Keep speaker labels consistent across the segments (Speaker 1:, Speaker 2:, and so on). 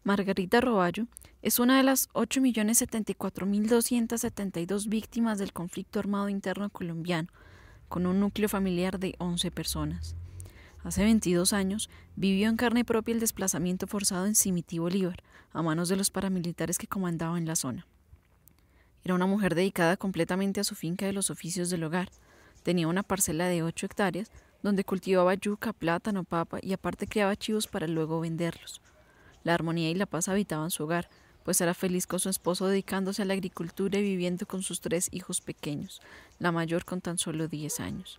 Speaker 1: Margarita Roballo es una de las 8.074.272 víctimas del conflicto armado interno colombiano, con un núcleo familiar de 11 personas. Hace 22 años vivió en carne propia el desplazamiento forzado en Simití, Bolívar, a manos de los paramilitares que comandaban la zona. Era una mujer dedicada completamente a su finca de los oficios del hogar. Tenía una parcela de 8 hectáreas donde cultivaba yuca, plátano, papa y aparte criaba chivos para luego venderlos. La armonía y la paz habitaban su hogar, pues era feliz con su esposo dedicándose a la agricultura y viviendo con sus 3 hijos pequeños, la mayor con tan solo 10 años.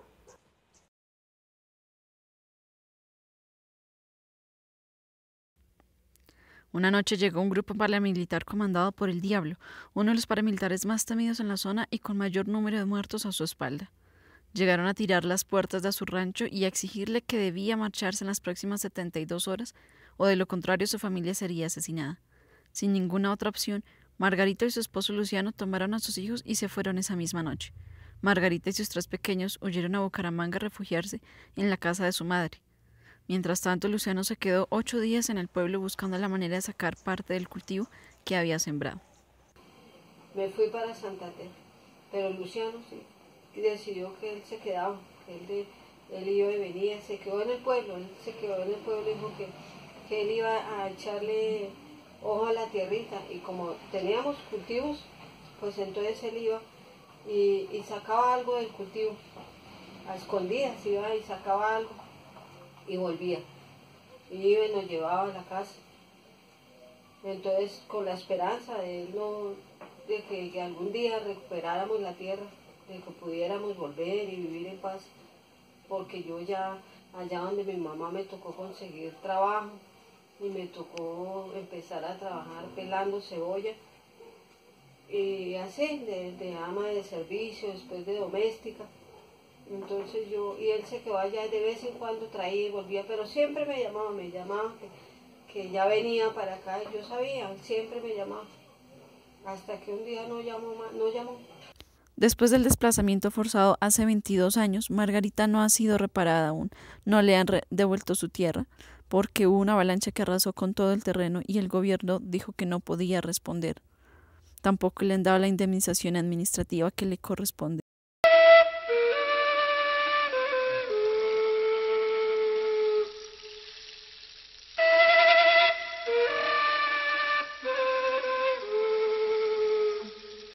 Speaker 1: Una noche llegó un grupo paramilitar comandado por el Diablo, uno de los paramilitares más temidos en la zona y con mayor número de muertos a su espalda. Llegaron a tirar las puertas de su rancho y a exigirle que debía marcharse en las próximas 72 horas, o de lo contrario su familia sería asesinada. Sin ninguna otra opción, Margarita y su esposo Luciano tomaron a sus hijos y se fueron esa misma noche. Margarita y sus 3 pequeños huyeron a Bucaramanga a refugiarse en la casa de su madre. Mientras tanto, Luciano se quedó 8 días en el pueblo buscando la manera de sacar parte del cultivo que había sembrado.
Speaker 2: Me fui para Santa Teresa, pero Luciano sí decidió que él se quedaba, que él iba y venía, se quedó en el pueblo, y dijo que él iba a echarle ojo a la tierrita, y como teníamos cultivos, pues entonces él iba y sacaba algo del cultivo, a escondidas iba y sacaba algo y volvía, y iba y nos llevaba a la casa. Entonces, con la esperanza de que algún día recuperáramos la tierra, de que pudiéramos volver y vivir en paz, porque yo ya, allá donde mi mamá me tocó conseguir trabajo, y me tocó empezar a trabajar pelando cebolla, y así, de ama de servicio, después de doméstica. Entonces y él se quedó allá, de vez en cuando traía y volvía, pero siempre me llamaba que ya venía para acá, yo sabía, él siempre me llamaba, hasta que un día no llamó.
Speaker 1: Después del desplazamiento forzado hace 22 años, Margarita no ha sido reparada aún, no le han devuelto su tierra, porque hubo una avalancha que arrasó con todo el terreno y el gobierno dijo que no podía responder. Tampoco le han dado la indemnización administrativa que le corresponde.